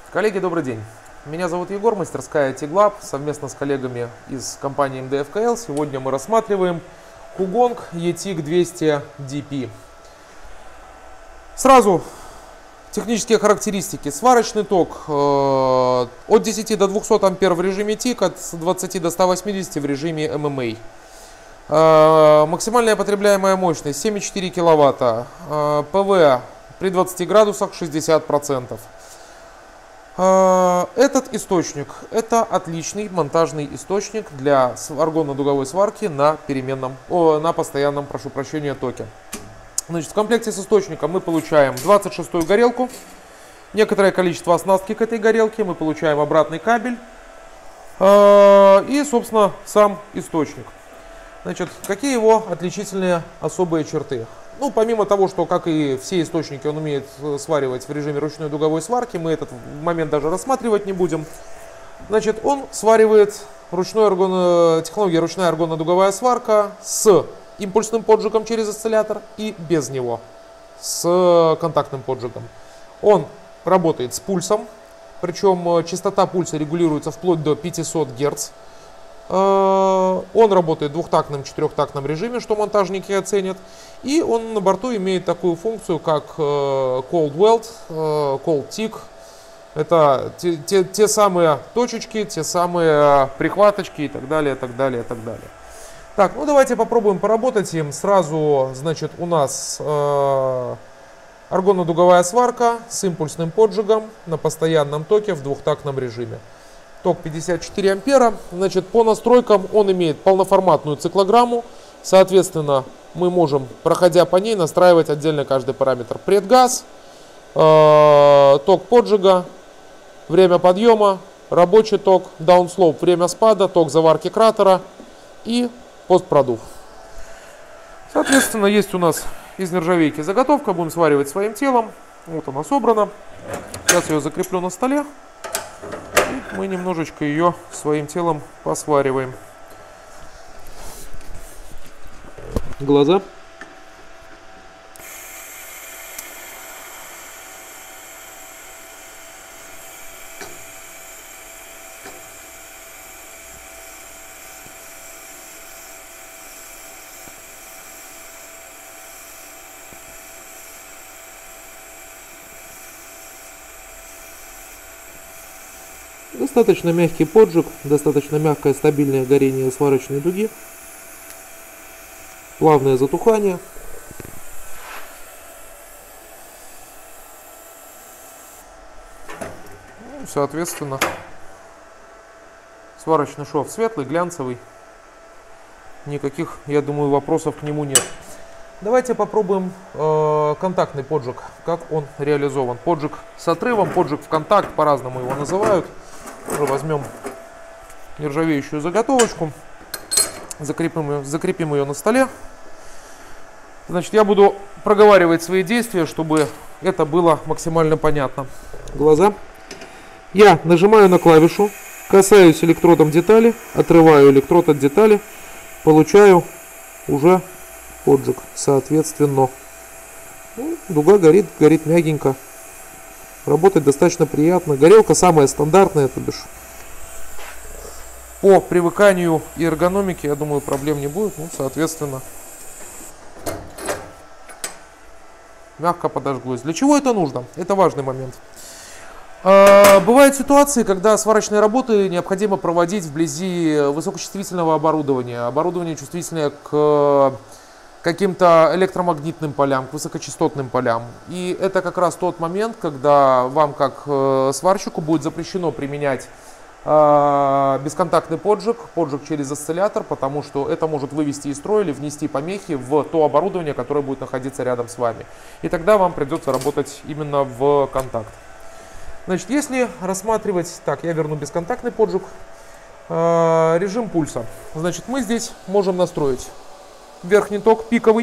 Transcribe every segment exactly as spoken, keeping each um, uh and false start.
Коллеги, добрый день. Меня зовут Егор, мастерская T-Glab. Совместно с коллегами из компании эм дэ эф ка эл сегодня мы рассматриваем Hugong и ти ай си двести ди пи. Сразу технические характеристики. Сварочный ток э, от десяти до двухсот ампер в режиме тик, от двадцати до ста восьмидесяти в режиме эм эм эй. Э, максимальная потребляемая мощность семь и четыре киловатта. Э, ПВ при двадцати градусах шестьдесят процентов. Этот источник – это отличный монтажный источник для аргонно-дуговой сварки на переменном, о, на постоянном, прошу прощения, токе. Значит, в комплекте с источником мы получаем двадцать шестую горелку, некоторое количество оснастки к этой горелке, мы получаем обратный кабель и, собственно, сам источник. Значит, какие его отличительные особые черты? Ну, помимо того, что, как и все источники, он умеет сваривать в режиме ручной дуговой сварки, мы этот момент даже рассматривать не будем. Значит, он сваривает ручной аргон, технология ручная аргонно-дуговая сварка с импульсным поджигом через осциллятор и без него, с контактным поджигом. Он работает с пульсом, причем частота пульса регулируется вплоть до пятисот герц. Он работает в двухтактном, четырехтактном режиме, что монтажники оценят. И он на борту имеет такую функцию, как Cold Weld, Cold Tick. Это те, те, те самые точечки, те самые прихваточки и так далее, так далее, так далее. Так, ну давайте попробуем поработать им. Сразу, значит, у нас э, аргонно-дуговая сварка с импульсным поджигом на постоянном токе в двухтактном режиме. Ток пятьдесят четыре ампера. Значит, по настройкам он имеет полноформатную циклограмму. Соответственно, мы можем, проходя по ней, настраивать отдельно каждый параметр. Предгаз, э, ток поджига, время подъема, рабочий ток, даунслоп, время спада, ток заварки кратера и постпродув. Соответственно, есть у нас из нержавейки заготовка. Будем сваривать своим телом. Вот она собрана. Сейчас ее закреплю на столе. И мы немножечко ее своим телом посвариваем. Глаза. Достаточно мягкий поджиг, достаточно мягкое стабильное горение сварочной дуги. Плавное затухание. Ну, соответственно, сварочный шов светлый, глянцевый. Никаких, я думаю, вопросов к нему нет. Давайте попробуем э, контактный поджиг, как он реализован. Поджиг с отрывом, поджиг в контакт, по-разному его называют. Уже возьмем нержавеющую заготовочку, закрепим ее, закрепим ее на столе. Значит, я буду проговаривать свои действия, чтобы это было максимально понятно. Глаза. Я нажимаю на клавишу, касаюсь электродом детали, отрываю электрод от детали, получаю уже поджиг, соответственно. Ну, дуга горит, горит мягенько. Работать достаточно приятно. Горелка самая стандартная, то бишь. По привыканию и эргономике, я думаю, проблем не будет. Ну, соответственно, мягко подожглось. Для чего это нужно? Это важный момент. Бывают ситуации, когда сварочные работы необходимо проводить вблизи высокочувствительного оборудования. Оборудование чувствительное к каким-то электромагнитным полям, к высокочастотным полям. И это как раз тот момент, когда вам, как сварщику, будет запрещено применять бесконтактный поджиг, поджиг через осциллятор, потому что это может вывести из строя или внести помехи в то оборудование, которое будет находиться рядом с вами. И тогда вам придется работать именно в контакт. Значит, если рассматривать, так, я верну бесконтактный поджиг, режим пульса. Значит, мы здесь можем настроить верхний ток пиковый,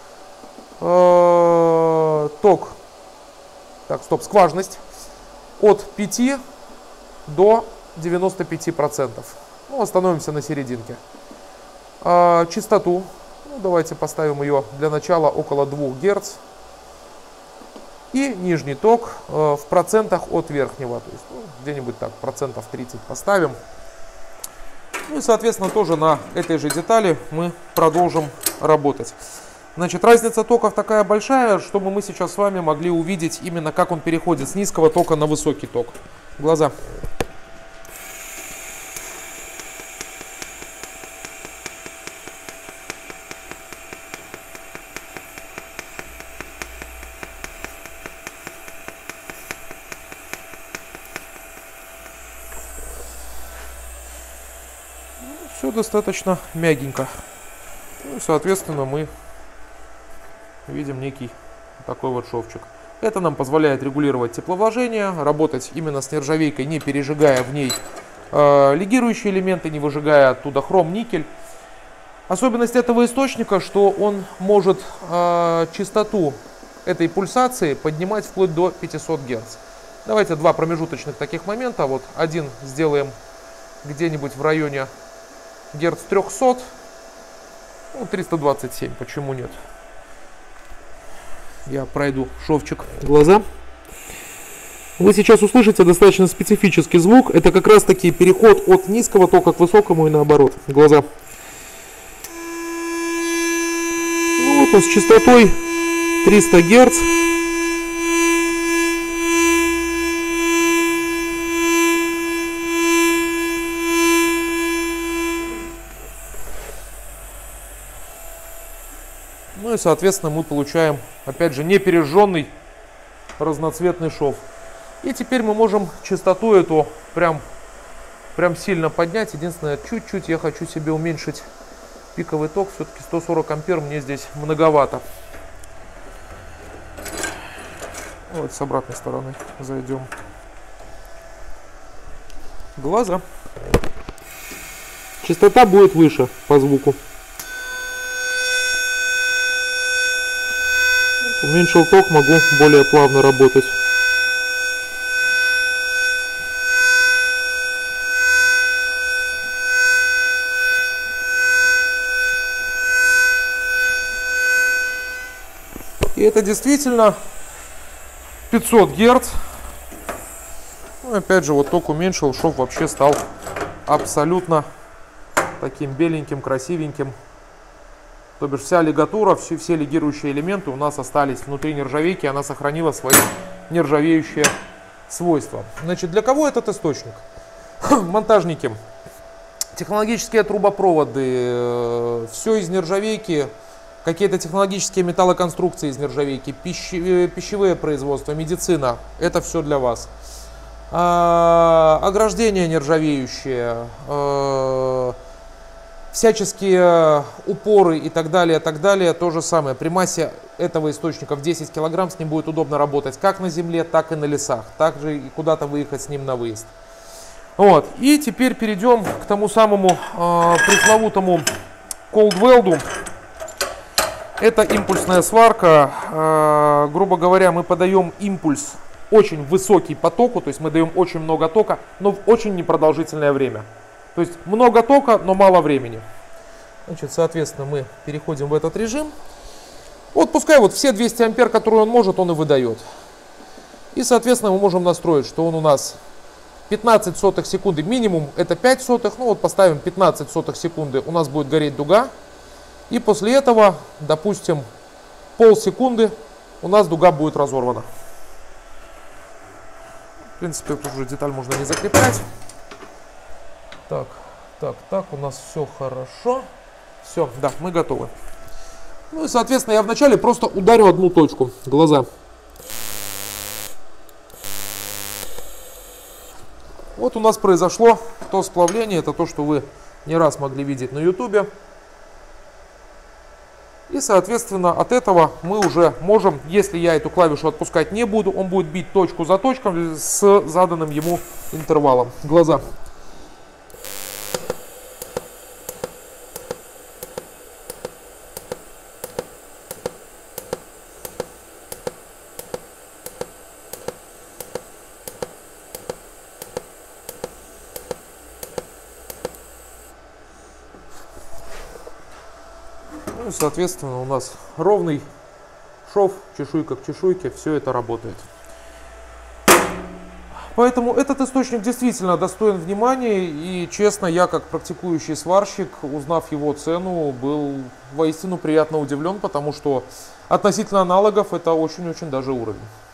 ток, так, стоп, скважность от пяти до девяноста пяти процентов. Ну, остановимся на серединке. Частоту, ну, давайте поставим ее для начала около двух герц. и нижний ток в процентах от верхнего. То есть, ну, где-нибудь так, процентов тридцать поставим. Ну и, соответственно, тоже на этой же детали мы продолжим работать. Значит, разница токов такая большая, чтобы мы сейчас с вами могли увидеть именно, как он переходит с низкого тока на высокий ток. Глаза. Все достаточно мягенько. Ну, соответственно, мы видим некий такой вот шовчик. Это нам позволяет регулировать тепловложение, работать именно с нержавейкой, не пережигая в ней э, легирующие элементы, не выжигая оттуда хром, никель. Особенность этого источника, что он может э, частоту этой пульсации поднимать вплоть до пятисот герц. Давайте два промежуточных таких момента. Вот один сделаем где-нибудь в районе герц трехсот, ну, триста двадцать семь, почему нет. Я пройду шовчик глаза. Вы сейчас услышите достаточно специфический звук. Это как раз таки переход от низкого тока к высокому и наоборот. Глаза. Ну, вот он с частотой триста герц. Ну и, соответственно, мы получаем, опять же, не пережженный разноцветный шов. И теперь мы можем частоту эту прям, прям сильно поднять. Единственное, чуть-чуть я хочу себе уменьшить пиковый ток. Все-таки сто сорок ампер мне здесь многовато. Вот с обратной стороны зайдем. Глаза. Частота будет выше по звуку. Уменьшил ток, могу более плавно работать. И это действительно пятьсот герц. Ну, опять же, вот ток уменьшил, шов вообще стал абсолютно таким беленьким, красивеньким. То бишь вся лигатура, все, все лигирующие элементы у нас остались внутри нержавейки, она сохранила свои нержавеющие свойства. Значит, для кого этот источник? Монтажники, технологические трубопроводы, все из нержавейки, какие-то технологические металлоконструкции из нержавейки, пищи, пищевые производства, медицина, это все для вас. А, ограждения нержавеющие, а, всяческие упоры и так далее, так далее, то же самое. При массе этого источника в десять килограмм с ним будет удобно работать как на земле, так и на лесах. Также и куда-то выехать с ним на выезд. Вот. И теперь перейдем к тому самому э, пресловутому Cold Weld. Это импульсная сварка. Э, грубо говоря, мы подаем импульс очень высокий по току, то есть мы даем очень много тока, но в очень непродолжительное время. То есть много тока, но мало времени. Значит, соответственно, мы переходим в этот режим. Вот пускай вот все двести ампер, которые он может, он и выдает. И, соответственно, мы можем настроить, что он у нас пятнадцать сотых секунды, минимум это пять сотых. Ну вот поставим пятнадцать сотых секунды, у нас будет гореть дуга. И после этого, допустим, полсекунды у нас дуга будет разорвана. В принципе, эту уже деталь можно не закреплять. Так, так, так, у нас все хорошо. Все, да, мы готовы. Ну и, соответственно, я вначале просто ударю одну точку, глаза. Вот у нас произошло то сплавление, это то, что вы не раз могли видеть на ютубе. И, соответственно, от этого мы уже можем, если я эту клавишу отпускать не буду, он будет бить точку за точкой с заданным ему интервалом. Глаза. Ну, соответственно, у нас ровный шов, чешуйка к чешуйке, все это работает. Поэтому этот источник действительно достоин внимания, и честно, я как практикующий сварщик, узнав его цену, был воистину приятно удивлен, потому что относительно аналогов это очень-очень даже уровень.